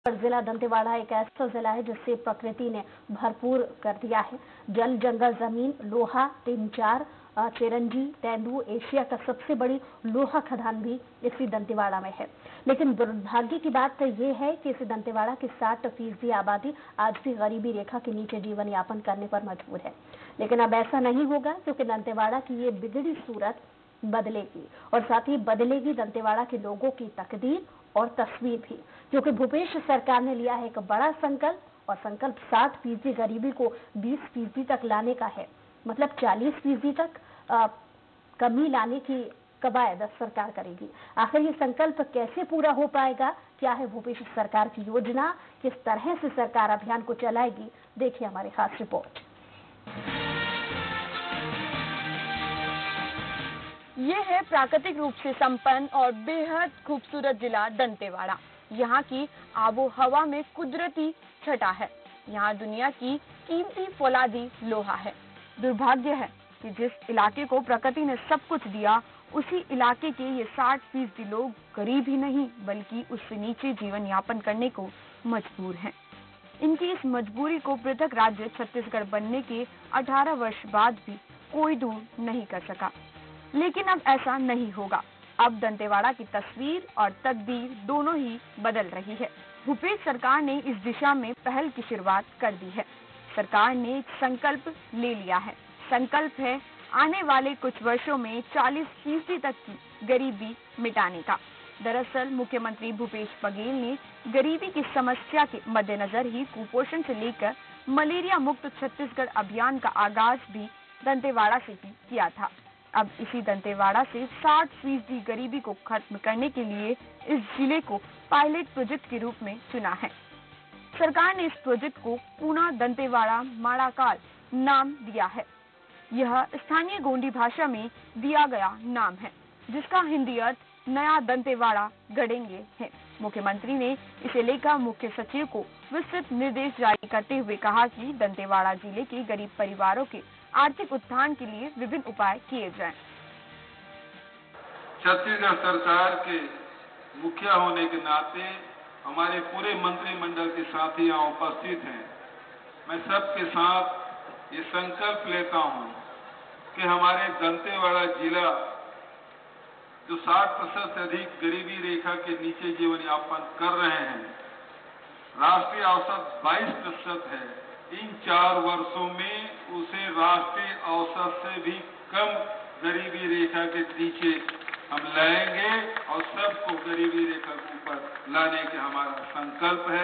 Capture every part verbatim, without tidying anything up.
जिला दंतेवाड़ा एक ऐसा जिला है जिससे प्रकृति ने भरपूर कर दिया है। जल, जंगल, जमीन, लोहा, तीन चार चिरंजी, तेंदू, एशिया का सबसे बड़ी लोहा खदान भी इसी दंतेवाड़ा में है। लेकिन दुर्भाग्य की बात तो ये है कि इसी दंतेवाड़ा की साठ फीसदी आबादी आज भी गरीबी रेखा के नीचे जीवन यापन करने पर मजबूर है। लेकिन अब ऐसा नहीं होगा, क्योंकि दंतेवाड़ा की ये बिगड़ी सूरत बदलेगी और साथ ही बदलेगी दंतेवाड़ा के लोगों की तकदीर और तस्वीर भी, क्योंकि भूपेश सरकार ने लिया है एक बड़ा संकल्प और संकल्प साठ फीसदी गरीबी को बीस फीसदी तक लाने का है। मतलब चालीस फीसदी तक आ, कमी लाने की कवायद सरकार करेगी। आखिर ये संकल्प कैसे पूरा हो पाएगा, क्या है भूपेश सरकार की योजना, किस तरह से सरकार अभियान को चलाएगी, देखिए हमारी खास रिपोर्ट। ये है प्राकृतिक रूप से संपन्न और बेहद खूबसूरत जिला दंतेवाड़ा। यहाँ की आबो हवा में कुदरती छटा है। यहाँ दुनिया की कीमती फौलादी लोहा है। दुर्भाग्य है कि जिस इलाके को प्रकृति ने सब कुछ दिया, उसी इलाके के ये साठ फीसदी लोग गरीब ही नहीं बल्कि उससे नीचे जीवन यापन करने को मजबूर हैं। इनकी इस मजबूरी को पृथक राज्य छत्तीसगढ़ बनने के अठारह वर्ष बाद भी कोई दूर नहीं कर सका। लेकिन अब ऐसा नहीं होगा। अब दंतेवाड़ा की तस्वीर और तकदीर दोनों ही बदल रही है। भूपेश सरकार ने इस दिशा में पहल की शुरुआत कर दी है। सरकार ने एक संकल्प ले लिया है। संकल्प है आने वाले कुछ वर्षों में चालीस फीसदी तक की गरीबी मिटाने का। दरअसल मुख्यमंत्री भूपेश बघेल ने गरीबी की समस्या के मद्देनजर ही कुपोषण से लेकर मलेरिया मुक्त छत्तीसगढ़ अभियान का आगाज भी दंतेवाड़ा से ही किया था। अब इसी दंतेवाड़ा से साठ फीसदी गरीबी को खत्म करने के लिए इस जिले को पायलट प्रोजेक्ट के रूप में चुना है। सरकार ने इस प्रोजेक्ट को पूना दंतेवाड़ा माड़ाकाल नाम दिया है। यह स्थानीय गोंडी भाषा में दिया गया नाम है, जिसका हिंदी अर्थ नया दंतेवाड़ा गढ़ेंगे है। मुख्यमंत्री ने इसे लेकर मुख्य सचिव को विस्तृत निर्देश जारी करते हुए कहा कि दंतेवाड़ा जिले के गरीब परिवारों के आर्थिक उत्थान के लिए विभिन्न उपाय किए जाएं। छत्तीसगढ़ सरकार के मुखिया होने के नाते हमारे पूरे मंत्रिमंडल के साथी यहाँ उपस्थित हैं। मैं सबके साथ ये संकल्प लेता हूँ कि हमारे दंतेवाड़ा जिला जो साठ प्रतिशत से अधिक गरीबी रेखा के नीचे जीवन यापन कर रहे हैं, राष्ट्रीय औसत बाईस प्रतिशत है। इन चार वर्षों में उसे राष्ट्रीय औसत से भी कम गरीबी रेखा के नीचे हम लाएंगे और सबको गरीबी रेखा के ऊपर लाने का हमारा संकल्प है।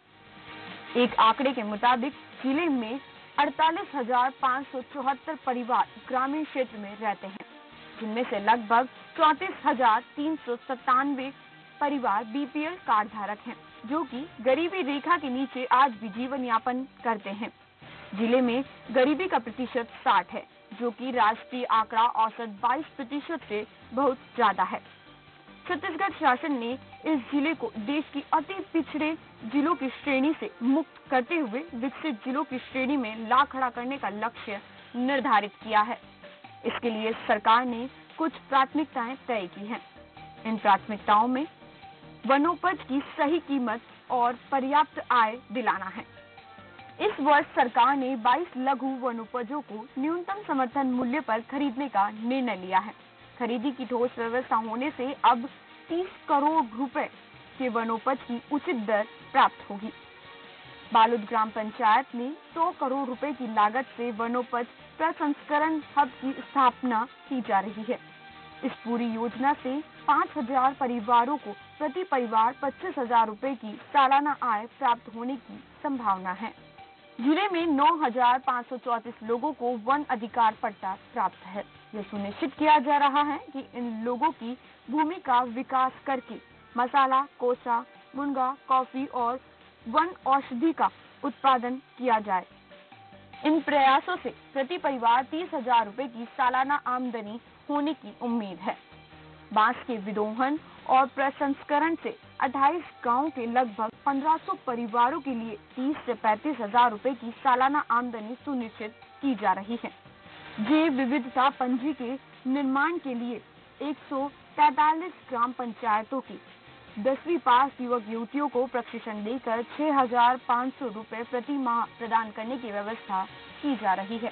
एक आंकड़े के मुताबिक जिले में अड़तालीस हजार पाँच सौ चौहत्तर परिवार ग्रामीण क्षेत्र में रहते हैं, जिनमें से लगभग चौंतीस हजार तीन सौ सत्तानवे परिवार बीपीएल कार्ड धारक हैं, जो कि गरीबी रेखा के नीचे आज भी जीवन यापन करते हैं। जिले में गरीबी का प्रतिशत साठ है, जो कि राष्ट्रीय आंकड़ा औसत बाईस प्रतिशत से बहुत ज्यादा है। छत्तीसगढ़ शासन ने इस जिले को देश की अति पिछड़े जिलों की श्रेणी से मुक्त करते हुए विकसित जिलों की श्रेणी में ला खड़ा करने का लक्ष्य निर्धारित किया है। इसके लिए सरकार ने कुछ प्राथमिकताएं तय की हैं। इन प्राथमिकताओं में वनोपज की सही कीमत और पर्याप्त आय दिलाना है। इस वर्ष सरकार ने बाईस लघु वनोपजों को न्यूनतम समर्थन मूल्य पर खरीदने का निर्णय लिया है। खरीदी की ठोस व्यवस्था होने से अब तीस करोड़ रुपए के वनोपज की उचित दर प्राप्त होगी। बालूद ग्राम पंचायत में सौ करोड़ रुपए की लागत से वनोपज प्रसंस्करण हब की स्थापना की जा रही है। इस पूरी योजना से पाँच हजार परिवारों को प्रति परिवार पच्चीस हजार रुपए की सालाना आय प्राप्त होने की संभावना है। जिले में नौ हजार पाँच सौ चौंतीस लोगों को वन अधिकार पट्टा प्राप्त है। यह सुनिश्चित किया जा रहा है कि इन लोगों की भूमि का विकास करके मसाला, कोसा, मुनगा, कॉफी और वन औषधि का उत्पादन किया जाए। इन प्रयासों से प्रति परिवार तीस हजार रुपए की सालाना आमदनी होने की उम्मीद है। बांस के विदोहन और प्रसंस्करण से अट्ठाईस गांवों के लगभग पंद्रह सौ परिवारों के लिए तीस से पैंतीस हजार रुपए की सालाना आमदनी सुनिश्चित की जा रही है। जैव विविधता पंजी के निर्माण के लिए एक सौ तैंतालीस ग्राम पंचायतों की दसवीं पास युवक युवतियों को प्रशिक्षण देकर छह हजार पाँच सौ रुपए प्रति माह प्रदान करने की व्यवस्था की जा रही है।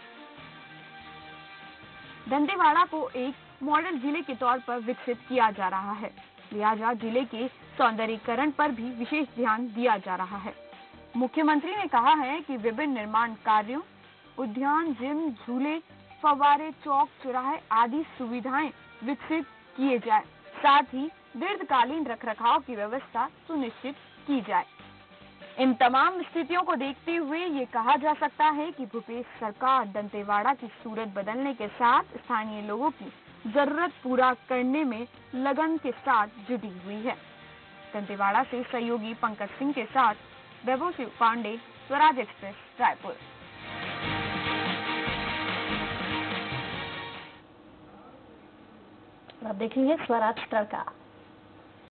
दंतेवाड़ा को एक मॉडल जिले के तौर पर विकसित किया जा रहा है, लिहाजा जिले के सौंदर्यीकरण पर भी विशेष ध्यान दिया जा रहा है। मुख्यमंत्री ने कहा है कि विभिन्न निर्माण कार्यों, उद्यान, जिम, झूले, फव्वारे, चौक, चौराहे आदि सुविधाएं विकसित किए जाए, साथ ही दीर्घकालीन रखरखाव की व्यवस्था सुनिश्चित की जाए। इन तमाम स्थितियों को देखते हुए ये कहा जा सकता है कि भूपेश सरकार दंतेवाड़ा की सूरत बदलने के साथ स्थानीय लोगों की जरूरत पूरा करने में लगन के साथ जुटी हुई है। दंतेवाड़ा से सहयोगी पंकज सिंह के साथ वैभव शिव पांडे, स्वराज एक्सप्रेस, रायपुर। अब देखेंगे स्वराज तड़का।